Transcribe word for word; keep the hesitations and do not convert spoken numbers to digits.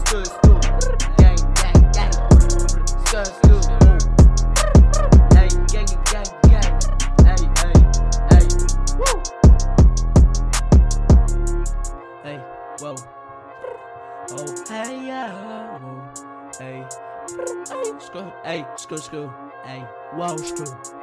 Skr, skr, gang, gang, gang. Skr, skr, hey, gang, gang, gang. Hey, hey, hey. Woo. Hey, whoa. Oh, hey, yeah, whoa. Hey, hey, skr, hey, skr, skr. Hey, whoa, skr.